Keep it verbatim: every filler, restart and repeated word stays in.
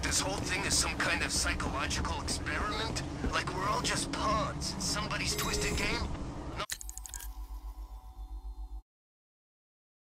this whole thing is some kind of psychological experiment? Like we're all just pawns in somebody's twisted game?